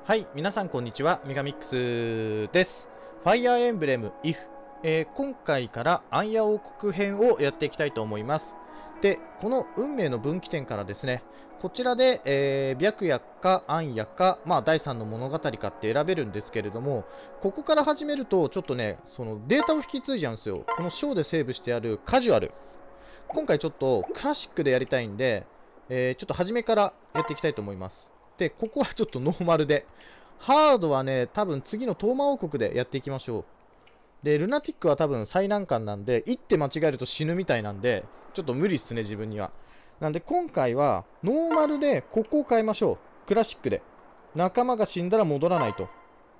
はい、皆さんこんにちは、ミガミックスです。ファイアーエンブレム IF、今回からアンヤ王国編をやっていきたいと思います。で、この運命の分岐点からですね、こちらで、白夜かアンヤか、第3の物語かって選べるんですけれども、ここから始めると、ちょっとね、そのデータを引き継いじゃうんですよ。この章でセーブしてあるカジュアル。今回ちょっとクラシックでやりたいんで、ちょっと初めからやっていきたいと思います。で、ここはちょっとノーマルで。ハードはね、多分次のトーマ王国でやっていきましょう。で、ルナティックは多分最難関なんで、一手間違えると死ぬみたいなんで、ちょっと無理っすね、自分には。なんで今回は、ノーマルでここを変えましょう。クラシックで。仲間が死んだら戻らないと。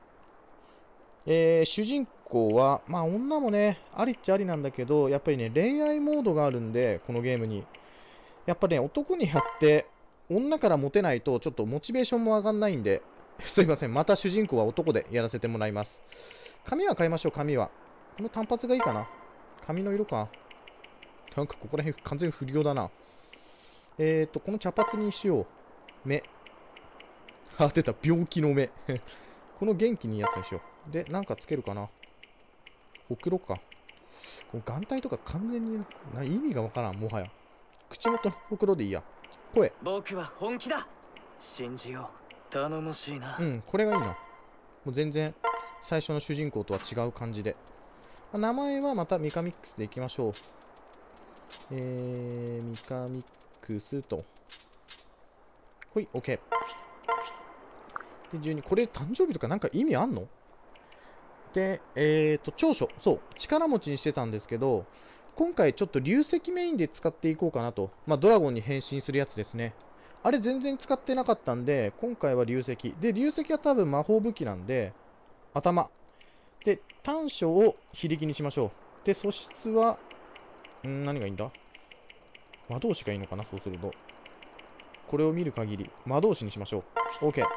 主人公は、女もね、ありっちゃありなんだけど、やっぱりね、恋愛モードがあるんで、このゲームに。やっぱね、男にやって、女からモテないと、ちょっとモチベーションも上がんないんで、すいません。また主人公は男でやらせてもらいます。髪は変えましょう、髪は。この単発がいいかな。髪の色か。なんかここら辺完全に不良だな。この茶髪にしよう。目。あ、出た。病気の目。この元気にいいやつにしよう。で、なんかつけるかな。ほくろか。この眼帯とか完全に意味がわからん、もはや。口元、ほくろでいいや。声。 僕は本気だ。信じよう。頼もしいな。 うん、これがいいな。もう全然最初の主人公とは違う感じで。名前はまたミカミックスでいきましょう。ミカミックスと。ほい、OK。で、12。これ誕生日とかなんか意味あんの？で、長所。そう。力持ちにしてたんですけど、今回ちょっと流石メインで使っていこうかなと。ドラゴンに変身するやつですね。あれ全然使ってなかったんで、今回は流石。で、流石は多分魔法武器なんで、頭。で、短所を非力にしましょう。で、素質は、何がいいんだ？魔導士がいいのかな、そうすると。これを見る限り、魔導士にしましょう。OK。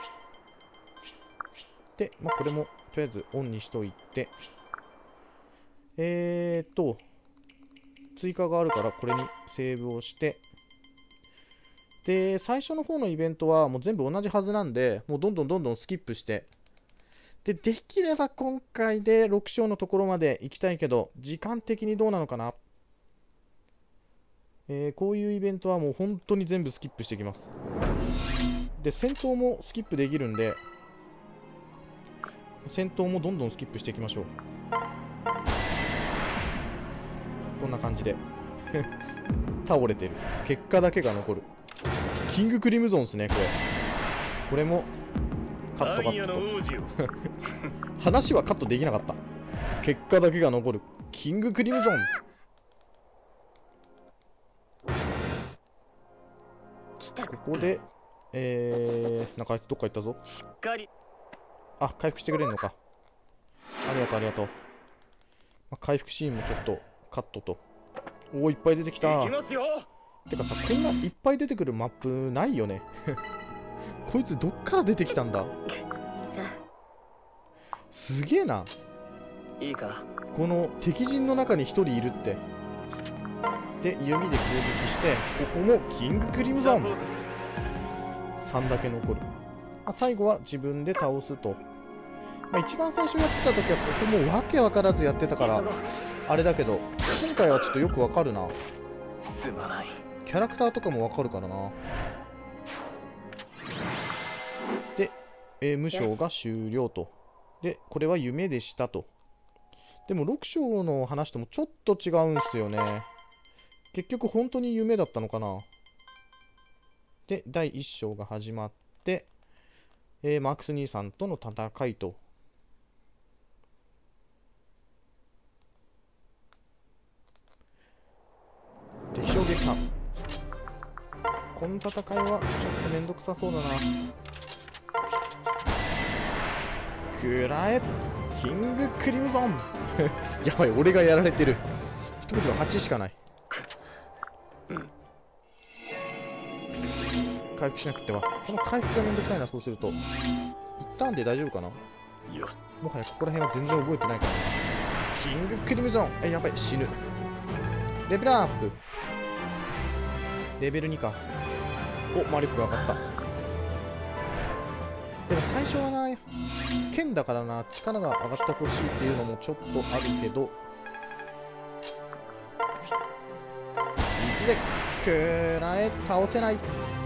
で、これも、とりあえずオンにしといて。追加があるから、これにセーブをして、で、最初の方のイベントはもう全部同じはずなんで、もうどんどんスキップして、で、できれば今回で6章のところまで行きたいけど、時間的にどうなのかな。こういうイベントはもう本当に全部スキップしていきます。で、戦闘もスキップできるんで、戦闘もどんどんスキップしていきましょう。こんな感じで。倒れてる。結果だけが残る。キングクリムゾンですね、これ。これも、カットと。話はカットできなかった。結果だけが残る。キングクリムゾン。ここで、なんかあいつどっか行ったぞ。あ、回復してくれるのか。ありがとう、ありがとう。回復シーンもちょっとカットと。おお、いっぱい出てきた。てかさ、こんないっぱい出てくるマップないよね。こいつどっから出てきたんだ？すげえな。 いいか。 この敵陣の中に1人いるって。で、弓で攻撃して、ここもキングクリムゾン。3だけ残る。最後は自分で倒すと。一番最初やってた時はここもわけわからずやってたからあれだけど、今回はちょっとよくわかるな。 すまない。 キャラクターとかもわかるからな。で、無償が終了と。で、これは夢でしたと。でも6章の話ともちょっと違うんすよね。結局本当に夢だったのかな。で、第1章が始まって、マークス兄さんとの戦いと。敵将撃破。この戦いはちょっとめんどくさそうだな。くらえキングクリムゾン。やばい、俺がやられてる。一言が8しかない。回復しなくては。この回復がめんどくさいな。そうすると一旦で大丈夫かな。もはやここら辺は全然覚えてないからな。キングクリムゾン。やばい、死ぬ。レベルアップ。レベル2か。お、魔力が上がった。 でも最初はな、剣だからな、力が上がってほしいっていうのもちょっとあるけど、いくぜ、くらえ、倒せない。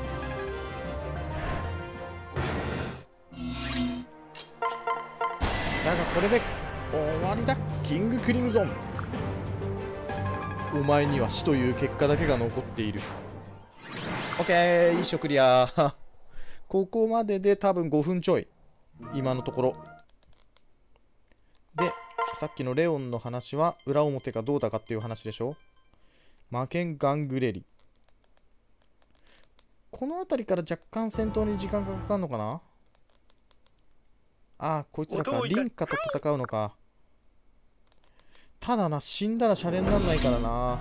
だがこれで終わりだ、キングクリムゾン。お前には死という結果だけが残っている。オッケー、いいクリア。ここまでで多分5分ちょい、今のところで。さっきのレオンの話は裏表がどうだかっていう話でしょ。魔剣ガングレリ、この辺りから若干戦闘に時間がかかるのかな。ああ、こいつらか、リンカと戦うのか。ただな、死んだらシャレになんないからな。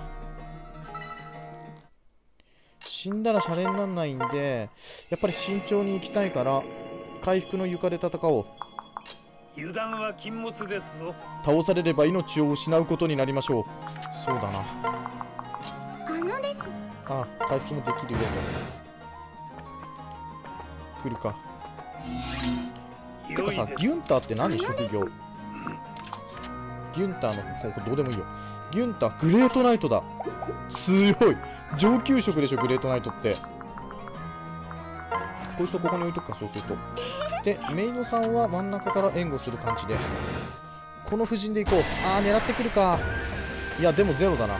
死んだらシャレになんないんで、やっぱり慎重に行きたいから回復の床で戦おう。 油断は禁物ですぞ。 倒されれば命を失うことになりましょう。そうだな。 です。 ああ、回復もできるよと。来るか。てかさ、ギュンターって何職業？ギュンターの、これどうでもいいよ。ギュンター、グレートナイトだ。強い。上級職でしょ、グレートナイトって。こいつをここに置いとくか、そうすると。で、メイドさんは真ん中から援護する感じで。この布陣で行こう。ああ、狙ってくるか。いや、でもゼロだな。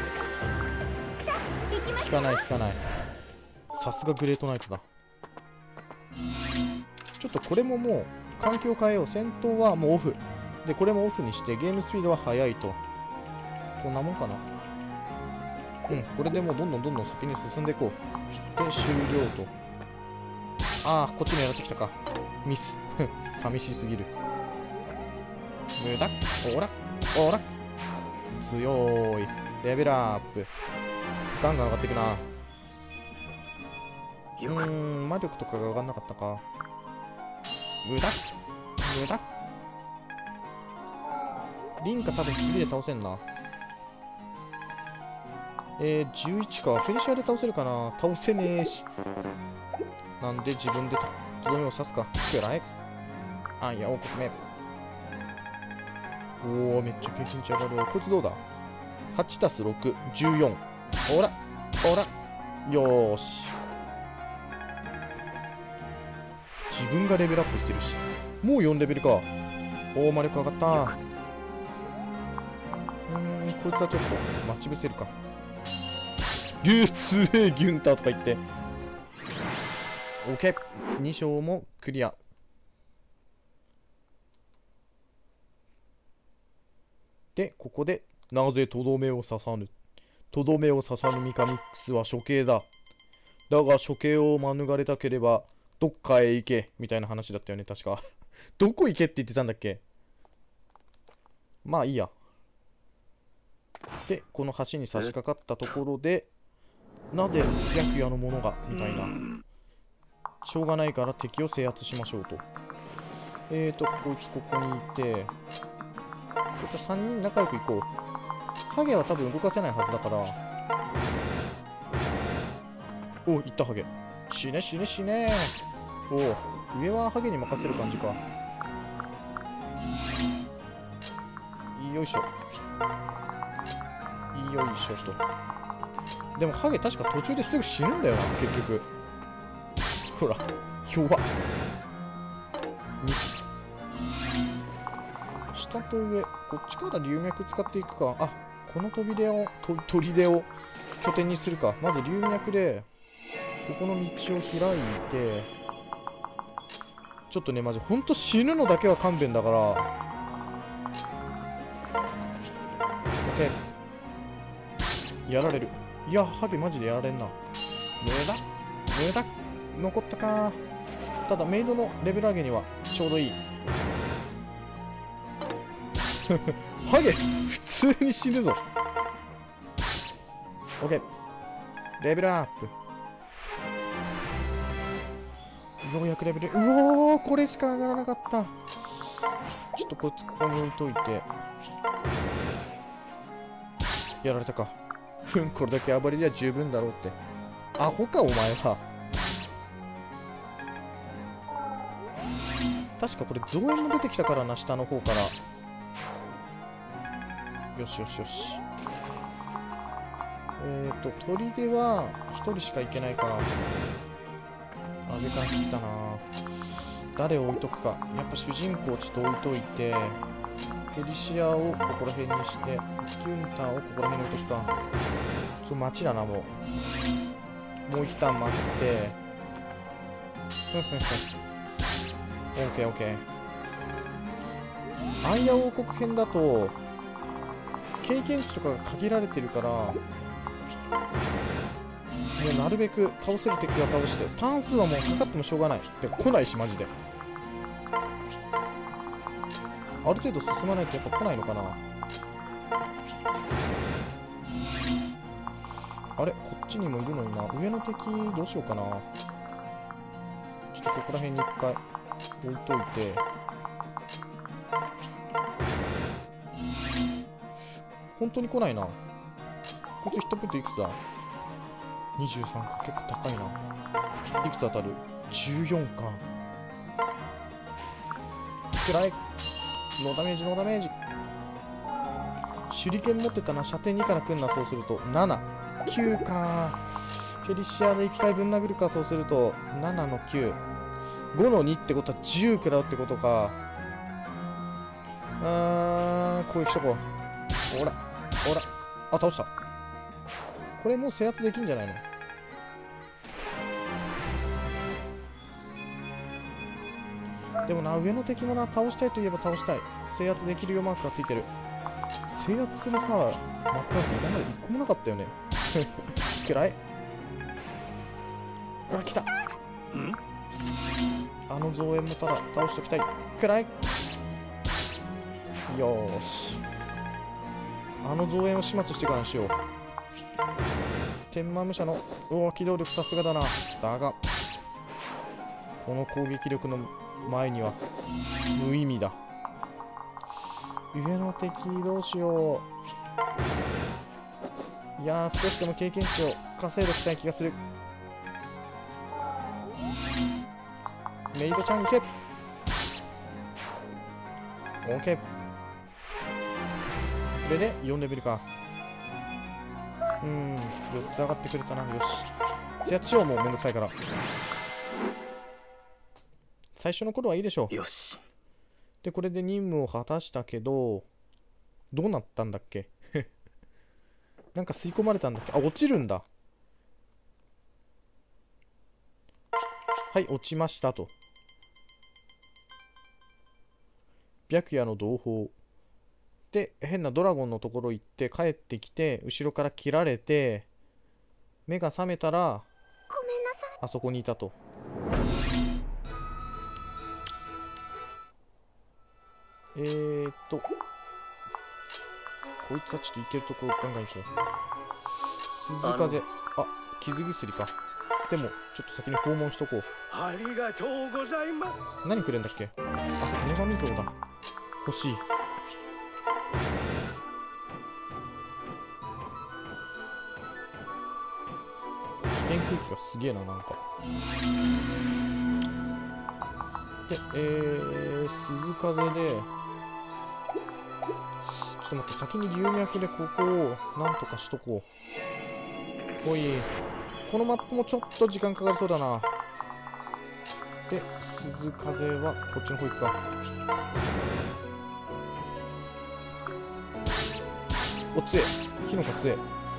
効かない、効かない。さすがグレートナイトだ。ちょっとこれももう、環境を変えよう。戦闘はもうオフ。で、これもオフにして、ゲームスピードは速いと。こんなもんかな。うん、これでもうどんどん先に進んでいこう。で、終了と。ああ、こっちにやってきたか。ミス。寂しすぎる。無駄。おら、おら。強い。レベルアップ。ガンガン上がっていくな。魔力とかが上がんなかったか。無駄。無駄。リンカ多分次で倒せんな。11か。フェリシアで倒せるかな。倒せねえし。なんで自分でとどめを刺すか。くらえ。あ、いや、王国目。おお、めっちゃ経験値上がる。こいつどうだ？ 8 たす6、14。ほら、ほら。よーし。自分がレベルアップしてるし。もう4レベルか。おお、魔力上がった。こいつはちょっと待ち伏せるか。強えギュンターとか言って。OK。2章もクリア。で、ここで、なぜとどめを刺さぬ。とどめを刺さぬミカミックスは処刑だ。だが処刑を免れたければ、どっかへ行け。みたいな話だったよね、確か。どこ行けって言ってたんだっけ。まあいいや。で、この橋に差し掛かったところで、なぜ白夜のものがみたいな。しょうがないから敵を制圧しましょうと。こいつここにいて、こういった3人仲良く行こう。ハゲは多分動かせないはずだから。お、行ったハゲ。死ね死ね死ね。おお、上はハゲに任せる感じか。よいしょ。よいしょと。でもハゲ確か途中ですぐ死ぬんだよな、結局。ほら、弱っ。ミス。下と上、こっちから龍脈使っていくか。あ、この砦を拠点にするか。まず龍脈で、ここの道を開いて、ちょっとね、マジ、ほんと死ぬのだけは勘弁だから。OK。やられる。いや、ハゲマジでやられんな。無駄無駄残ったか。ただ、メイドのレベル上げにはちょうどいい。ハゲ普通に死ぬぞ。OK。レベルアップ。ようやくレベル。うおー、これしか上がらなかった。ちょっとこいつここに置いといて。やられたか。これだけ暴れりゃ十分だろうって。アホかお前は。 確かこれ増援も出てきたからな、下の方から。よしよしよし。砦は1人しか行けないか。上から来たな。誰を置いとくか。やっぱ主人公ちょっと置いといて、フェリシアをここら辺にして、キュンターをここら辺に置いとくか。そう、待ちだな、もう。もう一旦待って。オッケーオッケー。アンヤ王国編だと、経験値とかが限られてるから、もうなるべく倒せる敵は倒して、ターン数はもうかかってもしょうがない。で、来ないし、マジで。ある程度進まないとやっぱ来ないのかな。あれ、こっちにもいるのにな。上の敵どうしようかな。ちょっとここら辺に一回置いといて。本当に来ないな。こいつヒットポイントいくつだ？ 23 か。結構高いな。いくつ当たる？ 14 か。暗い。ノーダメージ、ノーダメージ。手裏剣持ってたな。射程2から来んな。そうすると7、9か。フェリシアで1回ぶん殴るか。そうすると7の9、5の2ってことは10食らうってことか。攻撃しとこう。ほらほら、あ、倒した。これもう制圧できるんじゃないの？でもな、上の敵もな、倒したいといえば倒したい。制圧できるよマークがついてる。制圧するさ、マップなんて今まで1個もなかったよね。暗い。ほら、来た。あの増援もただ倒しときたい。暗い。よーし。あの増援を始末してからにしよう。天満武者の機動力さすがだな。だが、この攻撃力の前には無意味だ。上の敵どうしよう。いやー、少しでも経験値を稼いでおきたい気がする。メイドちゃんいけ。オーケー。これで4レベルか。4つ上がってくれたな。よし。制圧しよう。もうめんどくさいから。最初の頃はいいでしょう。 よし。 で、これで任務を果たしたけど、どうなったんだっけ。なんか吸い込まれたんだっけ。あ、落ちるんだ。はい、落ちましたと。白夜の同胞。で、変なドラゴンのところ行って帰ってきて、後ろから切られて、目が覚めたら、 ごめんなさい。 あそこにいたと。こいつはちょっといけるところガンガン行こう。鈴風。あ、傷薬か。でも、ちょっと先に訪問しとこう。 ありがとうございます。 何くれんだっけ。あ、女神像だ。欲しい。危険空気がすげえな、なんか。で、鈴風で、ちょっと待って、先に流脈でここをなんとかしとこう。おい、このマップもちょっと時間かかりそうだな。で、鈴風はこっちの方行くか。お、強え。火の粉強え。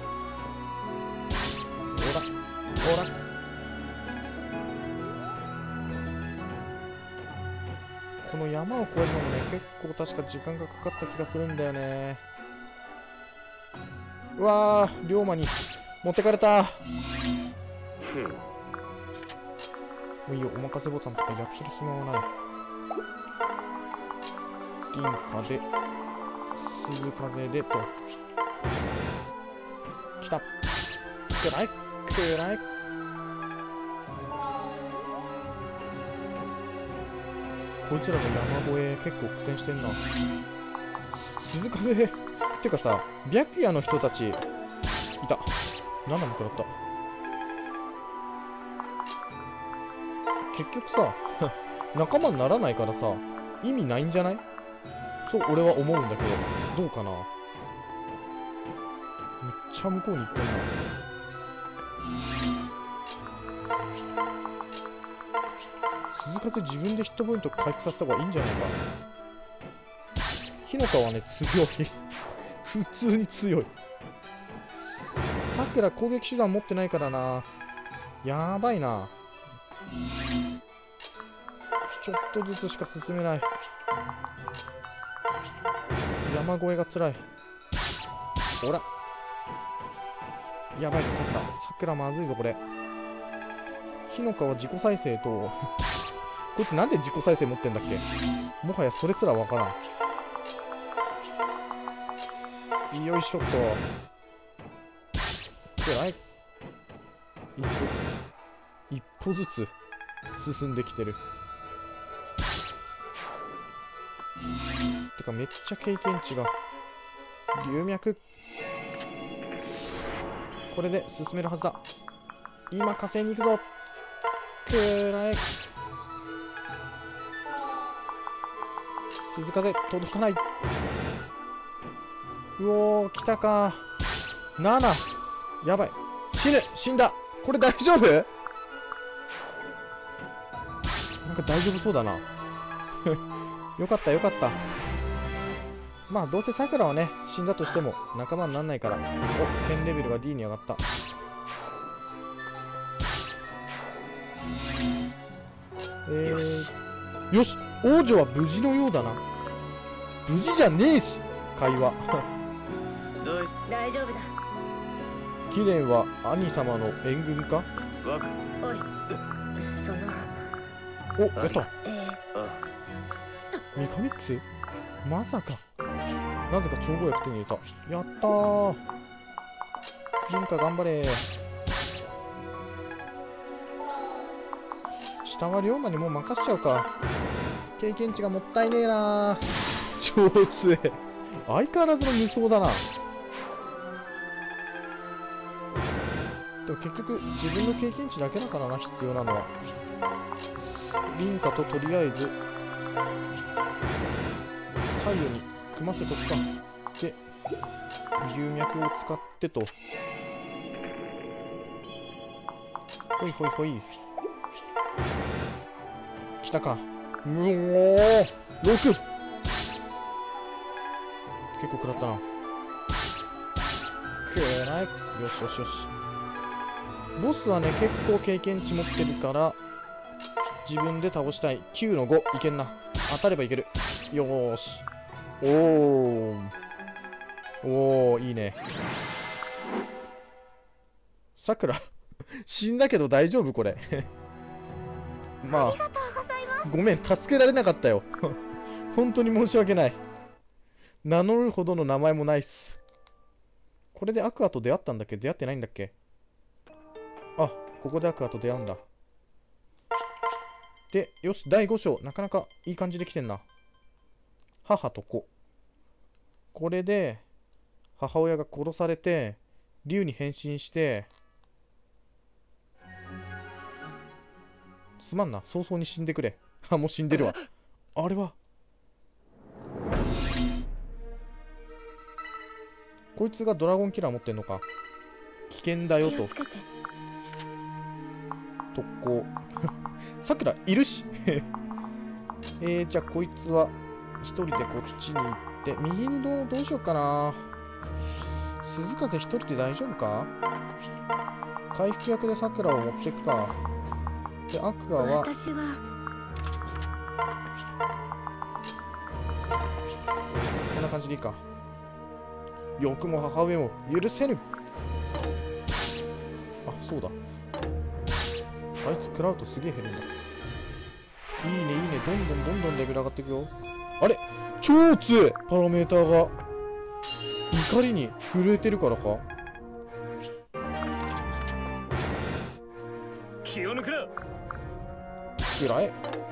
ほら、ほら。この山を越えるのもね、結構確か時間がかかった気がするんだよね。うわー、龍馬に持ってかれた。もういいよ、お任せボタンとかやってる暇はない。リンカで、鈴風でと。来た。暗い暗い。こいつらの山越え結構苦戦してんな。鈴風てかさ、白夜の人たちいた。7も食らった。結局さ仲間にならないからさ、意味ないんじゃない？そう俺は思うんだけど、どうかな。めっちゃ向こうに行ってんな。鈴風自分でヒットポイント回復させた方がいいんじゃないか。火の川はね、強い。普通に強い。さくら攻撃手段持ってないからな。やばいな。ちょっとずつしか進めない。山越えがつらい。ほら。やばいぞ、さくら。さくらまずいぞ、これ。火の川自己再生と、こいつなんで自己再生持ってんだっけ？もはやそれすらわからん。よいしょっと。はい。一歩ずつ進んできてる。てかめっちゃ経験値が。龍脈。これで進めるはずだ。今火星に行くぞ。くらえ。鈴風届かない。うおー、来たか。7。やばい。死んだ。これ大丈夫？なんか大丈夫そうだな。よかったよかった。まあどうせさくらはね、死んだとしても仲間にならないから。お、剣レベルが D に上がった。よし、王女は無事のようだな。無事じゃねえし、会話。 大丈夫だ。 貴殿は兄様の援軍か？ おい、その。 お、やった。ミカミックス？まさか。なぜか調合薬手に入れた。やったー。リンカ頑張れー。下は龍馬にもう任せちゃうか。経験値がもったいねえなー。超強え。相変わらずの無双だな。でも結局自分の経験値だけだからな、必要なのは。リンカととりあえず左右に組ませとくか。で龍脈を使ってと。ほいほいほい。来たか。うおー、6。結構食らったな。くらい。よしよしよし。ボスはね、結構経験値持ってるから自分で倒したい。9の5いけんな。当たればいける。よーし。おー、いいね。さくら死んだけど大丈夫これ。まあごめん、助けられなかったよ。本当に申し訳ない。名乗るほどの名前もないっす。これでアクアと出会ったんだっけ？出会ってないんだっけ？あ、ここでアクアと出会うんだ。で、よし、第5章。なかなかいい感じで来てんな。母と子。これで、母親が殺されて、竜に変身して、すまんな、早々に死んでくれ。あ、もう死んでるわ。あれは。こいつがドラゴンキラー持ってんのか。危険だよと。特攻。さくらいるし。じゃあこいつは一人でこっちに行って、右にどうしようかな。鈴風一人で大丈夫か？回復役でさくらを持ってくか。で、アクアはこんな感じでいいか。欲も母上も許せぬ。あ、そうだ。あいつ食らうとすげえ減るんだ。いいねいいね。どんどんレベル上がっていくよ。あれ、超強い。パラメーターが怒りに震えてるからか。 気を抜くな。 くらえ。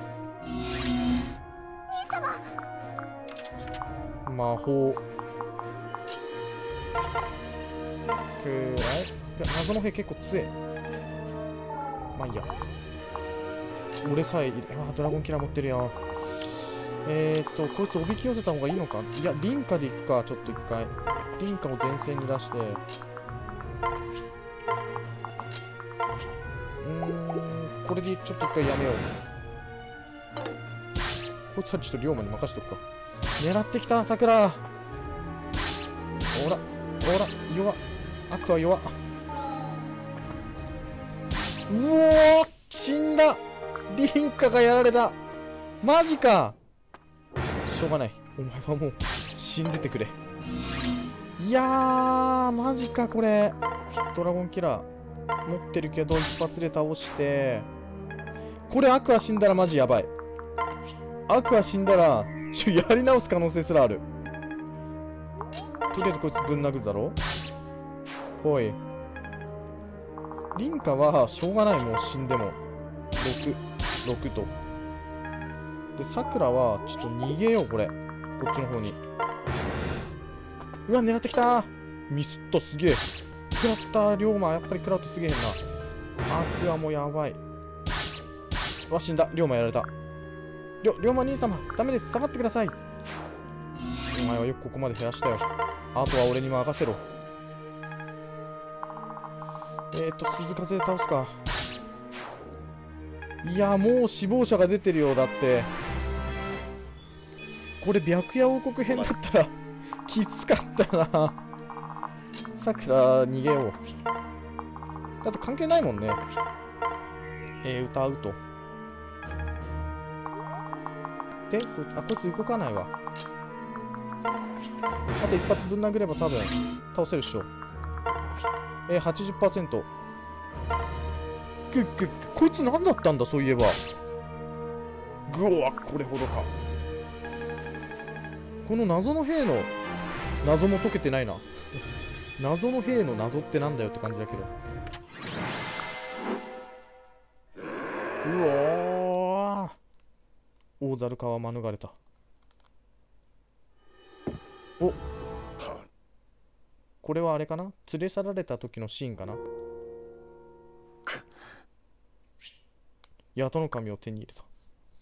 魔法。くらえ。いや、謎の兵結構強い。まあいいや。 俺さえドラゴンキラー持ってるよ。こいつおびき寄せた方がいいのか。いや、リンカで行くか。ちょっと一回リンカを前線に出して、これでちょっと一回やめよう。こいつはちょっと龍馬に任せとくか。狙ってきた、桜。ほら弱っ。アクア弱っ。うおー、死んだ。リンカがやられた。マジか。しょうがない、お前はもう死んでてくれ。いやー、マジか。これドラゴンキラー持ってるけど一発で倒して、これアクア死んだらマジやばい。アクア死んだらやり直す可能性すらある。とりあえずこいつぶん殴るだろ。おい、リンカはしょうがない。もう死んでも6と。で、さくらはちょっと逃げよう。これこっちの方に。うわ、狙ってきた。ミスッと。すげえ食らった。龍馬やっぱり食らうとすげえ変な。アクアもやばい。うわ、死んだ。龍馬やられた。龍馬兄様ダメです、下がってください。お前はよくここまで減らしたよ。あとは俺に任せろ。鈴風で倒すか。いや、もう死亡者が出てるようだって。これ白夜王国編だったらきつかったな。さくら逃げよう。だって関係ないもんね。歌うと。で、こいつ動かないわ。あと一発ぶん殴れば多分倒せるっしょ。80%。こいつ何だったんだ、そういえば。ぐわ、これほどか。この謎の兵の謎も解けてないな。謎の兵の謎ってなんだよって感じだけど。うわー、大猿川免れた。お、これはあれかな、連れ去られた時のシーンかな。八の神を手に入れた。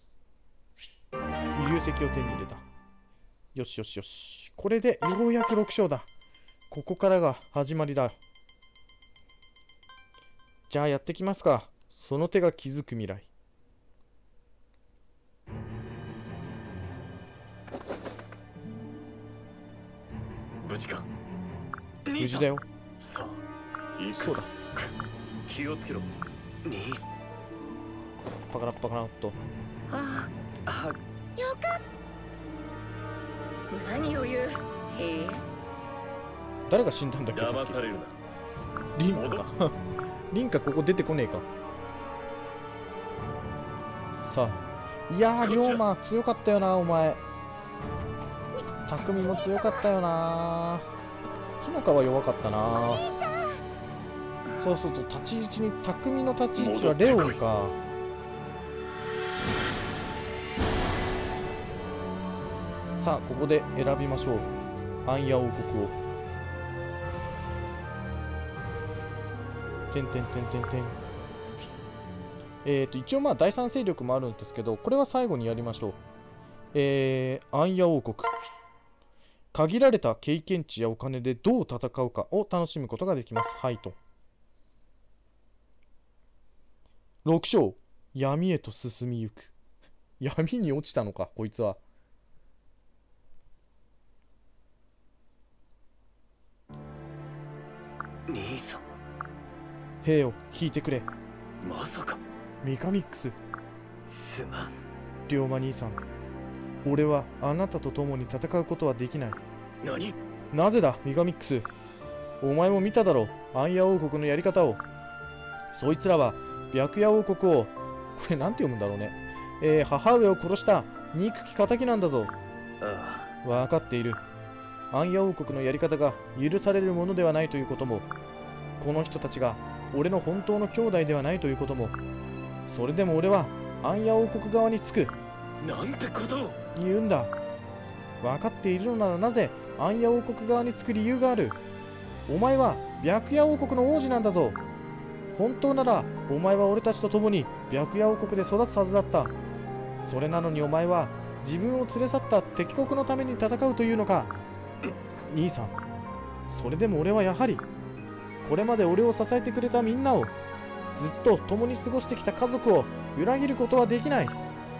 流石を手に入れた。よしよしよし。これでようやく6勝だ。ここからが始まりだ。じゃあやってきますか。その手が気づく未来。 無事か。 無事だよ。 さあ、行く。 そうだ。 気をつけろ。 パカラッパカラッと。 ああ、 よかった。何を言う。へえ。 誰が死んだんだっけ。 騙されるな。 リンカか。リンカここ出てこねえか。さあ、いやー、龍馬強かったよな、お前。匠も強かったよな。日の川弱かったな。そうそうと、立ち位置に匠の立ち位置はレオンか。さあ、ここで選びましょう。アンヤ王国を。てんてんてんてんてん。一応まあ第三勢力もあるんですけど、これは最後にやりましょう。アンヤ王国。限られた経験値やお金でどう戦うかを楽しむことができます。はいと。6勝。闇へと進みゆく。闇に落ちたのか、こいつは。 兄さん。 兵を引いてくれ。 まさか。 ミカミックス。 すまん。 龍馬兄さん。俺はあなたと共に戦うことはできない。 何？ なぜだ、ミカミックス。お前も見ただろう、アンヤ王国のやり方を。そいつらは白夜王国を、これなんて読むんだろうね。母上を殺した憎き仇なんだぞ。 ああ。 わかっている。アンヤ王国のやり方が許されるものではないということも、この人たちが俺の本当の兄弟ではないということも。それでも俺はアンヤ王国側につく。 なんてことを言うんだ。分かっているのならなぜアンヤ王国側につく理由がある。お前は白夜王国の王子なんだぞ。 本当ならお前は俺たちと共に白夜王国で育つはずだった。それなのにお前は自分を連れ去った敵国のために戦うというのか。兄さん、それでも俺はやはりこれまで俺を支えてくれたみんなを、ずっと共に過ごしてきた家族を裏切ることはできない。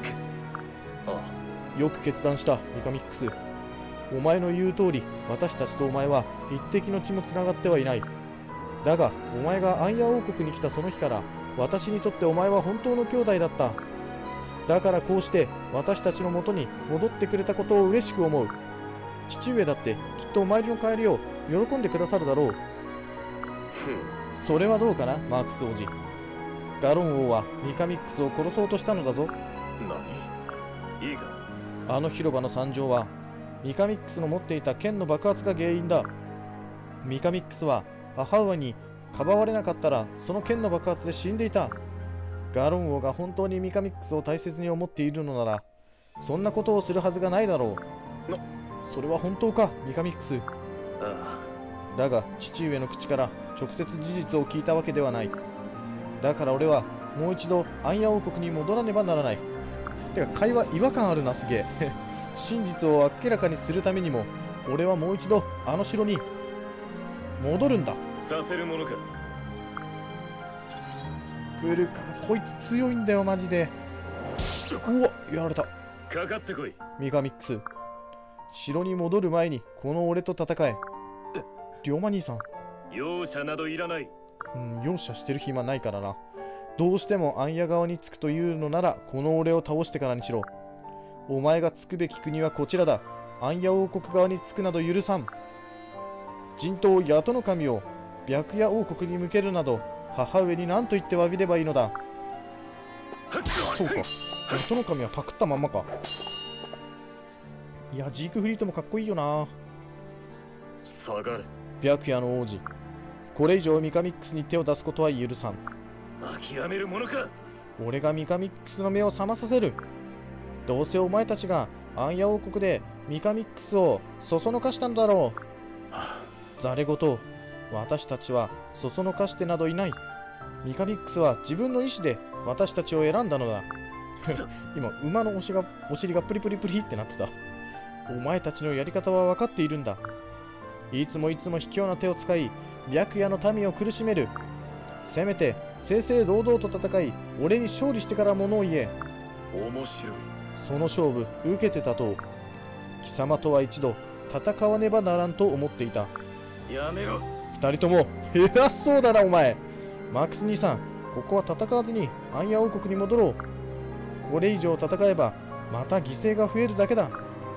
よく決断したミカミックス。お前の言う通り、私たちとお前は一滴の血もつながってはいない。だがお前がアンヤ王国に来たその日から、私にとってお前は本当の兄弟だった。だからこうして私たちの元に戻ってくれたことを嬉しく思う。父上だってきっとお参りの帰りを喜んでくださるだろう。それはどうかな、マークス王子。ガロン王はミカミックスを殺そうとしたのだぞ。 何？いいか？ あの広場の惨状はミカミックスの持っていた剣の爆発が原因だ。ミカミックスは母上にかばわれなかったらその剣の爆発で死んでいた。ガロン王が本当にミカミックスを大切に思っているのなら、そんなことをするはずがないだろう。それは本当か、ミカミックス。だが父上の口から直接事実を聞いたわけではない。だから俺はもう一度アンヤ王国に戻らねばならない。てか会話違和感あるな、すげえ真実を明らかにするためにも俺はもう一度あの城に戻るんだ。 させるものか。 来るか。こいつ強いんだよマジで。うわ、やられた。 かかってこい。 ミカミックス、城に戻る前にこの俺と戦え。龍馬兄さん、 容赦などいらない。 容赦してる暇ないからな。どうしてもアンヤ側につくというのならこの俺を倒してからにしろ。お前がつくべき国はこちらだ。アンヤ王国側につくなど許さん。人頭ヤトの神を白夜王国に向けるなど母上に何と言って詫びればいいのだ。そうか、ヤトの神はパクったまんまか。いや、ジークフリートもかっこいいよな。 下がれ。 白夜の王子、これ以上ミカミックスに手を出すことは許さん。 諦めるものか。 俺がミカミックスの目を覚まさせる。どうせお前たちがアンヤ王国でミカミックスをそそのかしたんだろう。ざれ言。私たちはそそのかしてなどいない。ミカミックスは自分の意志で私たちを選んだのだ今馬のお尻がプリプリプリってなってた。お前たちのやり方は分かっているんだ。いつも卑怯な手を使い白夜の民を苦しめる。せめて正々堂々と戦い俺に勝利してから物を言え。 面白い。 その勝負受けてたと。貴様とは一度戦わねばならんと思っていた。 やめろ。 二人とも偉そうだなお前。マックス兄さん、ここは戦わずにアンヤ王国に戻ろう。これ以上戦えばまた犠牲が増えるだけだ。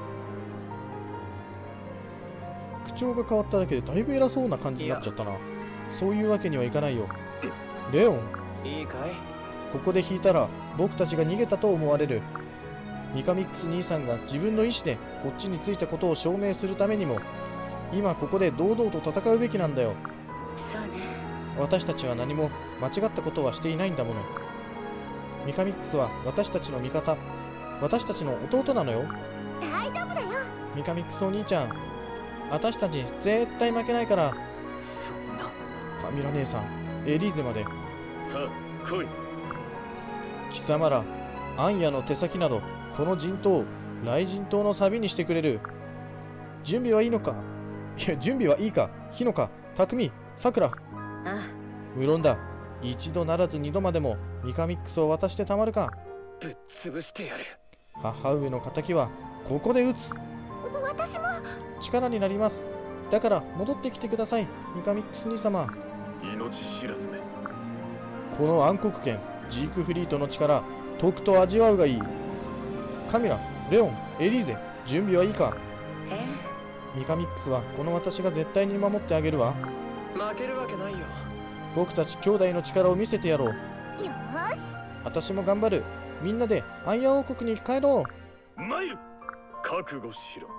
口調が変わっただけでだいぶ偉そうな感じになっちゃったな。そういうわけにはいかないよ。レオン、 いいかい？ ここで引いたら僕たちが逃げたと思われる。ミカミックス兄さんが自分の意思でこっちについたことを証明するためにも今ここで堂々と戦うべきなんだよ。 そうね。 私たちは何も間違ったことはしていないんだもの。ミカミックスは私たちの味方、私たちの弟なのよ。 大丈夫だよ。 ミカミックスお兄ちゃん、私たち絶対負けないから。 そんな。 カミラ姉さん、エリーゼまで。 さあ来い。 貴様らアンヤの手先などこの人頭雷神刀のサビにしてくれる。準備はいいのか。いや、準備はいいか。ヒノカ、匠、さくら。 あ、 無論だ。一度ならず二度までもミカミックスを渡してたまるか。 ぶっ潰してやる。 母上の敵はここで撃つ。 私も。 力になります。だから戻ってきてください、ミカミックス兄様。 命知らずめ。 この暗黒剣ジークフリートの力とくと味わうがいい。カミラ、レオン、エリーゼ、準備はいいか。ミカミックスはこの私が絶対に守ってあげるわ。 負けるわけないよ。 僕たち兄弟の力を見せてやろう。 よーし。 私も頑張る。みんなでアンヤ王国に帰ろう。 参る。覚悟しろ。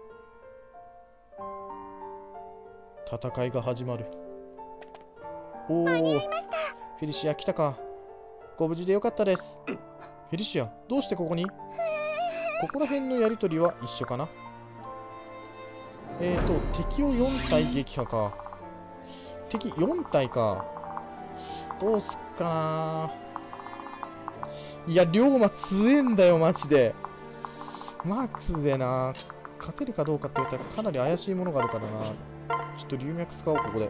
戦いが始まる。おお、フェリシア来たか。ご無事でよかったです。フェリシア、どうしてここに？ここら辺のやりとりは一緒かな。敵を4体撃破か。敵4体か。 どうすっかな。いや、龍馬強えんだよ、マジで。マークスでな、勝てるかどうかって言ったらかなり怪しいものがあるからな。ちょっと龍脈使おう、ここで。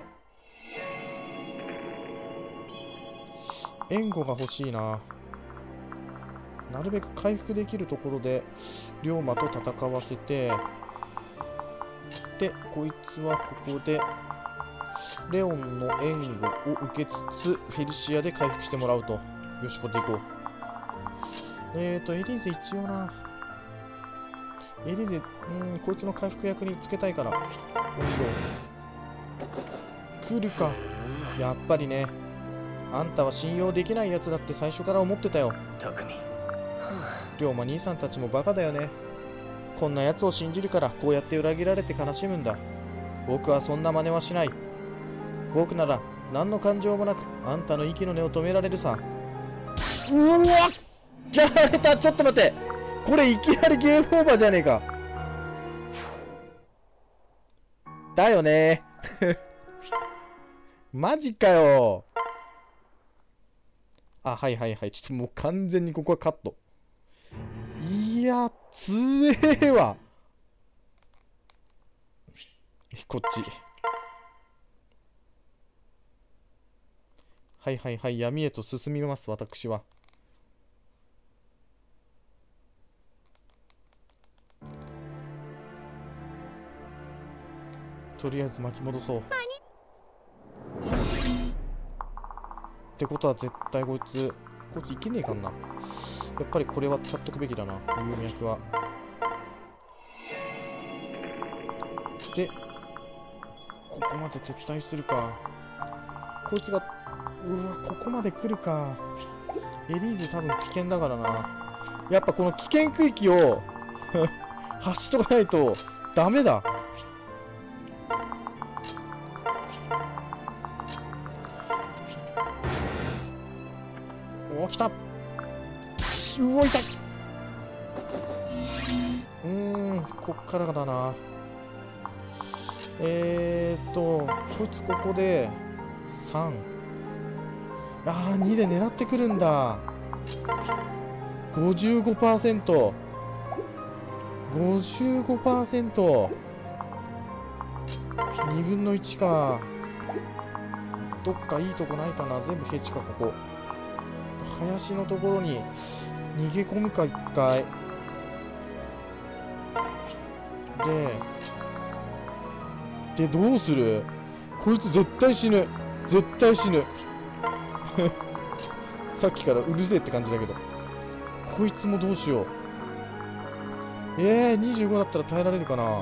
援護が欲しいな。なるべく回復できるところで龍馬と戦わせて、でこいつはここでレオンの援護を受けつつフェリシアで回復してもらうと。よし、これでいこう。エリーゼ一応な、エリーゼこいつの回復役につけたいから。今度来るか。やっぱりね、あんたは信用できないやつだって最初から思ってたよ。 匠。 龍馬兄さんたちもバカだよね。こんなやつを信じるからこうやって裏切られて悲しむんだ。僕はそんな真似はしない。僕なら何の感情もなくあんたの息の根を止められるさ。うわっ、やられた。ちょっと待って、これいきなりゲームオーバーじゃねえか。だよねマジかよ。あ、はいはいはい。ちょっともう完全にここはカット。いや、強えわ。こっち。はいはいはい。闇へと進みます、私は。とりあえず巻き戻そう。ってことは絶対こいついけねえかんな。やっぱりこれは使っとくべきだな、龍脈は。で、ここまで撤退するか。こいつが、うわ、ここまで来るか。エリーゼ多分危険だからな。やっぱこの危険区域を走っとかないとダメだ。お、来た。うお、痛い。こっからだな。こいつここで3。2で狙ってくるんだ。55%。55%。2分の1か。どっかいいとこないかな。全部平地か、ここ。林のところに逃げ込むか、一回。で、どうする？こいつ絶対死ぬ。絶対死ぬ。さっきからうるせえって感じだけど。こいつもどうしよう。25だったら耐えられるかな。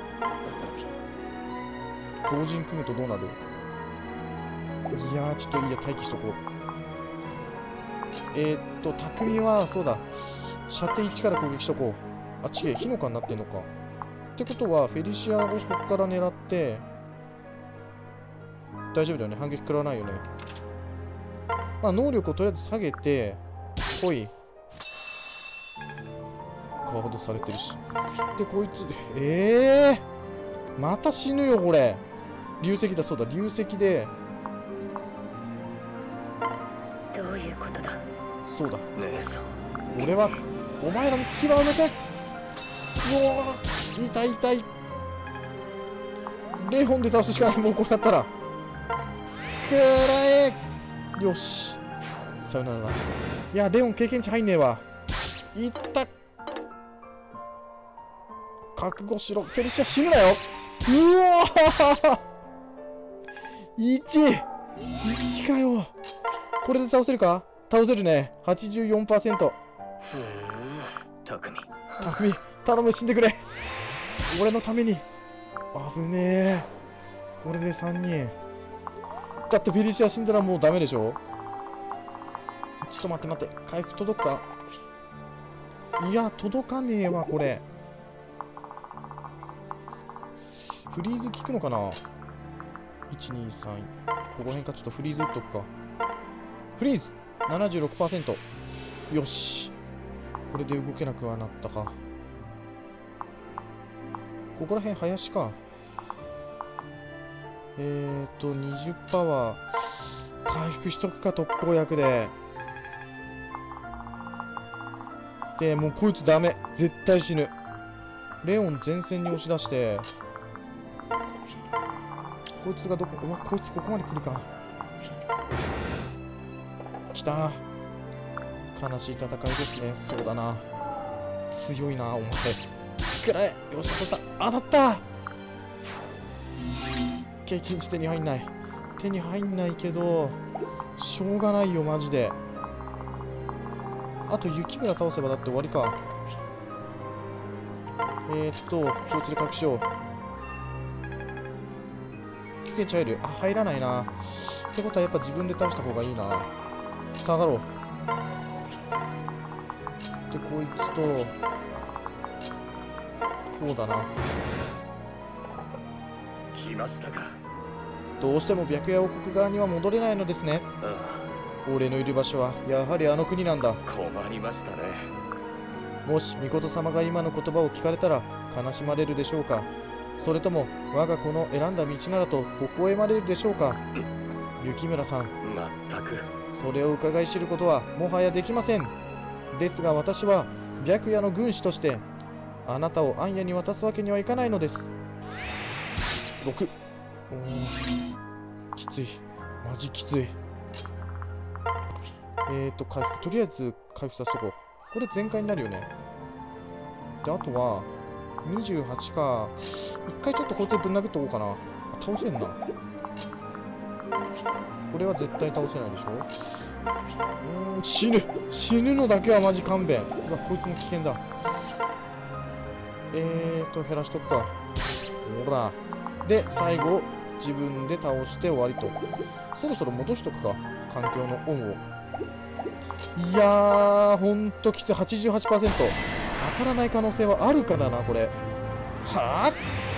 同人組むとどうなる？いやー、ちょっといいや、待機しとこう。匠は、そうだ。射程1から攻撃しとこう。あ、違え、火の川になってんのか。ってことは、フェリシアをここから狙って、大丈夫だよね。反撃食らわないよね。まあ、能力をとりあえず下げて、来い。ガードされてるし。で、こいつ、また死ぬよ、これ。流石だ、そうだ、流石で。 どういうことだ。 そうだ。 姉さん。 俺は、お前らの牙を抜け。うわー、痛い痛い。レオンで倒すしかない、もうこうなったら。くらえ。よし。さよなら。いや、レオン経験値入んねえわ。いった。覚悟しろ。フェリシア死ぬなよ。うわー 1 かよ。これで倒せるか。倒せるね。84%。 匠。 匠、頼む、死んでくれ。俺のために。危ねえ。これで3人。だってフェリシア死んだらもうダメでしょ。ちょっと待って待って。回復届くか。いや、届かねえわ、これ。フリーズ効くのかな。 1、2、3。ここ辺か。ちょっとフリーズ打っとくか。フリーズ 76%。よし。これで動けなくはなったか。ここら辺林か。20パワー。 回復しとくか、特効薬で。でもうこいつダメ、絶対死ぬ。レオン前線に押し出して、こいつがどこ、うわ、こいつここまで来るか。来た。悲しい戦いですね。そうだな、強いなお前。くらえ。よし、当たった、当たった。経験値手に入んない、手に入んないけどしょうがないよマジで。あと雪村倒せばだって終わりか。こいつで隠しよう。経験値入る？あ、入らないな。ってことはやっぱ自分で倒した方がいいな。下がろう。で、こいつとこうだな。 来ましたか。 どうしても白夜王国側には戻れないのですね。 あ俺のいる場所はやはりあの国なんだ。 あ、困りましたね。 もし御事様が今の言葉を聞かれたら悲しまれるでしょうか、それとも我が子の選んだ道ならと微笑まれるでしょうか。雪村さん、 全く。 それを伺い知ることはもはやできません。ですが私は白夜の軍師としてあなたを暗夜に渡すわけにはいかないのです。6。きつい、マジきつい。回復、とりあえず回復させとこう。これ全開になるよね。で、あとは28か。一回ちょっとこいつでぶん殴っとこうかな。倒せんな。これは絶対倒せないでしょ。死ぬのだけはマジ勘弁。うわ、こいつも危険だ。減らしとくか。ほら。で、最後自分で倒して終わりと。そろそろ戻しとくか、環境のオンを。いやー、ほんときつい。 88%。 当たらない可能性はあるからな、これ。は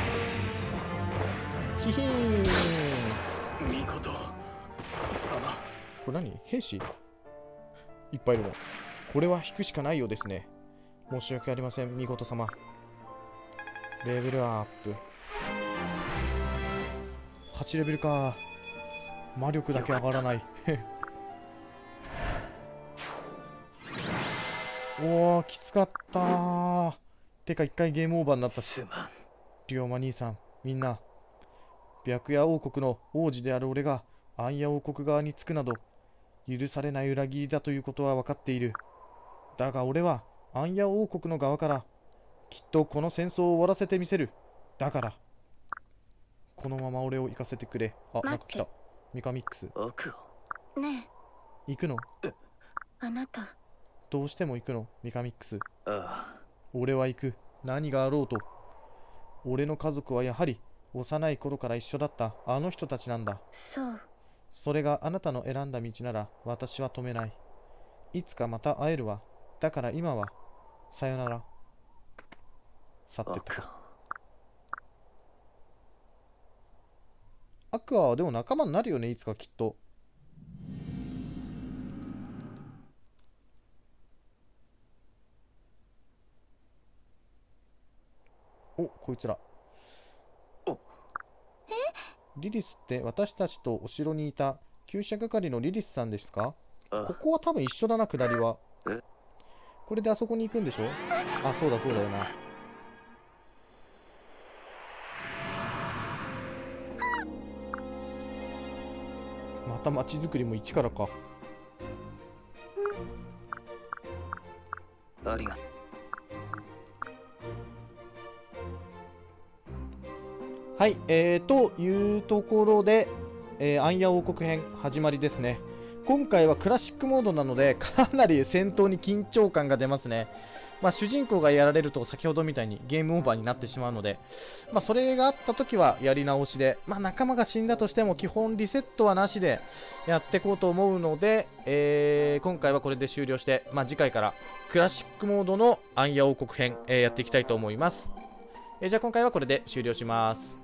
ぁ、ヒヒーン。 見事様。 これ何？兵士いっぱいいるの。これは引くしかないようですね。申し訳ありません、見事様。レベルアップ。8レベルか。魔力だけ上がらない。おー、きつかったー。てか一回ゲームオーバーになったし。 すまん。 龍馬兄さん、みんな。白夜王国の王子である俺が暗夜王国側につくなど許されない裏切りだということは分かっている。だが俺は暗夜王国の側からきっとこの戦争を終わらせてみせる。だからこのまま俺を行かせてくれ。あ、なんか来た。ミカミックス。 奥を。 ね行くの？ え、あなたどうしても行くの？ミカミックス。 ああ。 俺は行く。何があろうと。俺の家族はやはり幼い頃から一緒だったあの人たちなんだ。 そう。 それがあなたの選んだ道なら私は止めない。いつかまた会えるわ。だから今はさよなら。去ってったか。アクアはでも仲間になるよね、いつかきっと。お、こいつら。リリスって私たちとお城にいた厩舎係のリリスさんですか？ここは多分一緒だな、下りは。これであそこに行くんでしょ？あ、そうだそうだよな。また街づくりも一からか。 ありがとう。 はい、というところで、暗夜王国編始まりですね。今回はクラシックモードなのでかなり戦闘に緊張感が出ますね。まあ、主人公がやられると先ほどみたいにゲームオーバーになってしまうので、まあ、それがあった時はやり直しで、まあ、仲間が死んだとしても基本リセットはなしでやっていこうと思うので、今回はこれで終了して、まあ、次回からクラシックモードの暗夜王国編、やっていきたいと思います。じゃあ今回はこれで終了します。